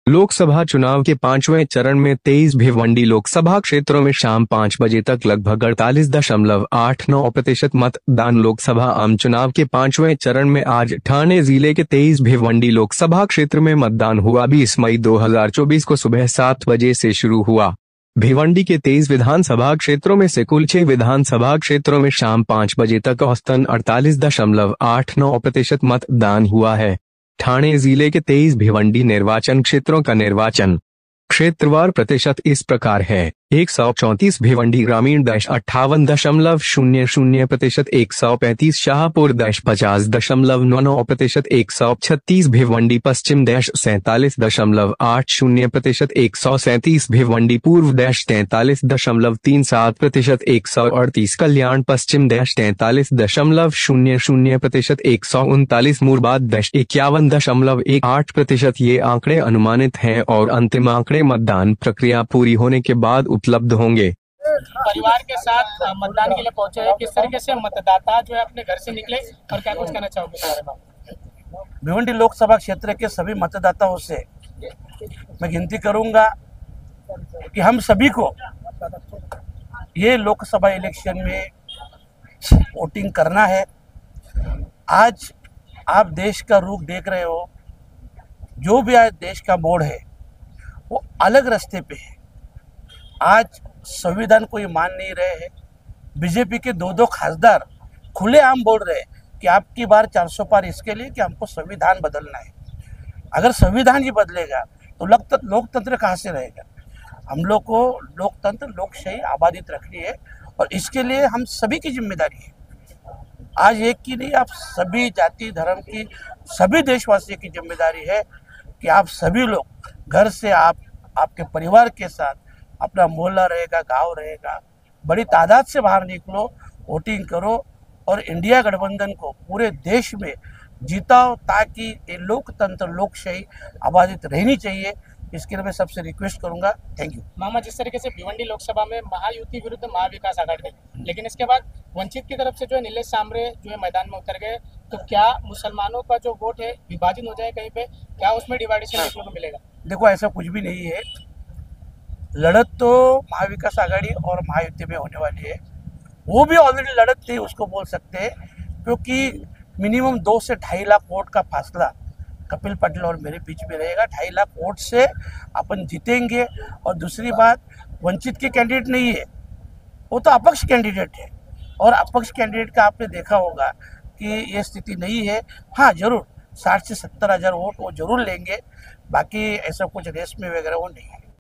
लोकसभा चुनाव के पांचवें चरण में 23 भिवंडी लोकसभा क्षेत्रों में शाम 5 बजे तक लगभग 48.89% मतदान। लोकसभा आम चुनाव के पांचवें चरण में आज ठाणे जिले के 23 भिवंडी लोकसभा क्षेत्र में मतदान हुआ। 20 मई 2024 को सुबह 7 बजे से शुरू हुआ। भिवंडी के 23 विधानसभा क्षेत्रों में से कुल 6 विधानसभा क्षेत्रों में शाम 5 बजे तक औसतन 48.89% मतदान हुआ है। ठाणे जिले के 23 भिवंडी निर्वाचन क्षेत्रों का निर्वाचन क्षेत्रवार प्रतिशत इस प्रकार है: 134 भिवंडी ग्रामीण 58.00%, 135 शाहपुर 50.99%, 136 भिवंडी पश्चिम 47.80%, 137 भिवंडी पूर्व 43.37%, 138 कल्याण पश्चिम 43.00%, 139 मुरबाद 51.18%। ये आंकड़े अनुमानित हैं और अंतिम आंकड़े मतदान प्रक्रिया पूरी होने के बाद उपलब्ध होंगे। परिवार के साथ मतदान के लिए पहुंचे हैं, किस तरीके से मतदाता जो है अपने घर से निकले और क्या कुछ कहना चाहोगे इस बारे में? भिवंडी लोकसभा क्षेत्र के सभी मतदाताओं से मैं गिनती करूंगा कि हम सभी को ये लोकसभा इलेक्शन में वोटिंग करना है। आज आप देश का रुख देख रहे हो, जो भी आज देश का मोड़ है वो अलग रास्ते पे है। आज संविधान को ये मान नहीं रहे हैं। बीजेपी के दो खासदार खुलेआम बोल रहे हैं कि आपकी बार 400 पार इसके लिए कि हमको संविधान बदलना है। अगर संविधान ही बदलेगा तो लोकतंत्र कहाँ से रहेगा? हम लोग को लोकतंत्र लोकशाही आबादित रखनी है और इसके लिए हम सभी की जिम्मेदारी है। आज एक की नहीं, आप सभी जाति धर्म की सभी देशवासियों की जिम्मेदारी है कि आप सभी लोग घर से आपके परिवार के साथ, अपना मोहल्ला रहेगा, गांव रहेगा, बड़ी तादाद से बाहर निकलो, वोटिंग करो और इंडिया गठबंधन को पूरे देश में जीताओ ताकि ये लोकतंत्र लोकशाही आबादित रहनी चाहिए। इसके लिए मैं सबसे रिक्वेस्ट करूंगा। Thank you. मामा, जिस तरीके से भिवंडी लोकसभा में महायुति विरुद्ध महाविकास आघाड़ी, लेकिन इसके बाद वंचित की तरफ से जो है नीलेश सांबरे जो है मैदान में उतर गए, तो क्या मुसलमानों का जो वोट है विभाजन हो जाए कहीं पे? क्या उसमें डिवाइडेशन देखने को मिलेगा? देखो, ऐसा कुछ भी नहीं है। लड़त तो महाविकास आघाड़ी और महायुति में होने वाली है। वो भी ऑलरेडी लड़त थी, उसको बोल सकते हैं, क्योंकि मिनिमम 2 से 2.5 लाख वोट का फासला कपिल पाटिल और मेरे बीच में रहेगा। 2.5 लाख वोट से अपन जीतेंगे। और दूसरी बात, वंचित के कैंडिडेट नहीं है, वो तो अपक्ष कैंडिडेट है और अपक्ष कैंडिडेट का आपने देखा होगा कि ये स्थिति नहीं है। हाँ, जरूर 60 से 70 हज़ार वोट वो जरूर लेंगे, बाकी ऐसा कुछ रेस में वगैरह वो नहीं है।